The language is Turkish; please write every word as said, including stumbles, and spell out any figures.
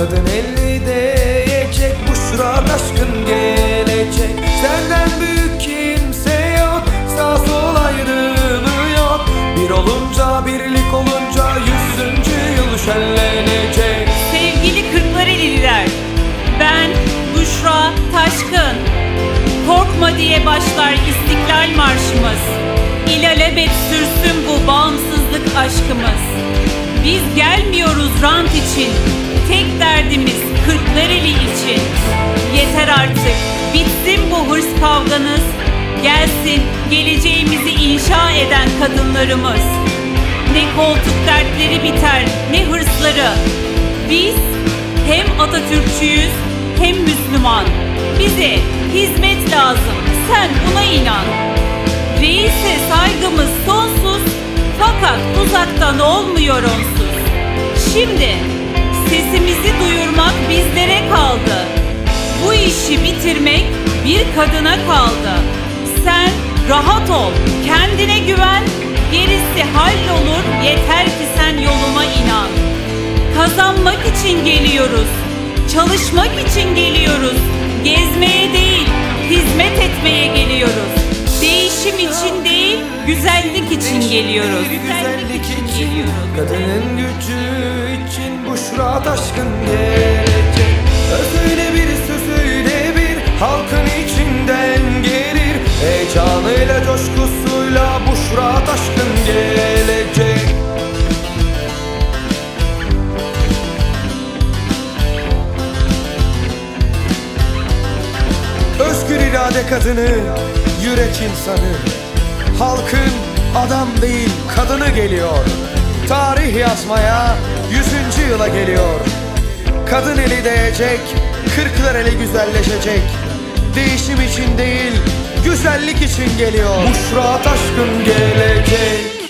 Kadın elli değecek, Büşra Taşkın gelecek. Senden büyük kimse yok, sağ sol ayrımı yok. Bir olunca, birlik olunca yüzüncü yıl şenlenecek. Sevgili Kırklareliler, ben Büşra Taşkın. Korkma diye başlar İstiklal Marşımız. İlelebet sürsün bu bağımsızlık aşkımız. Biz gelmiyoruz rant için, tek derdimiz Kırklareli için. Yeter artık, bitsin bu hırs kavganız. Gelsin geleceğimizi inşa eden kadınlarımız. Ne koltuk dertleri biter, ne hırsları. Biz hem Atatürkçüyüz hem Müslüman. Bize hizmet lazım, sen buna inan. Reise saygımız sonsuz, fakat uzaktan olmuyor onsuz. Şimdi sesimizi duyurmak bizlere kaldı. Bu işi bitirmek bir kadına kaldı. Sen rahat ol, kendine güven, gerisi hallolur, yeter ki sen yoluma inan. Kazanmak için geliyoruz, çalışmak için geliyoruz, gezmeye değil, hizmet etmeye geliyoruz. Değişim için değil, güzellik için geliyoruz. Güzellik için, kadının gücü için Büşra Taşkın gelecek. Sözüyle bir, sözüyle bir, halkın içinden gelir. Heyecanıyla, coşkusuyla Büşra Taşkın gelecek. Özgür irade kadını, yürek insanı, halkın adam değil kadını geliyor. Tarih yazmaya yüzüncü yıla geliyor. Kadın eli değecek, Kırklareli güzelleşecek. Değişim için değil, güzellik için geliyor. Büşra Taşkın gelecek.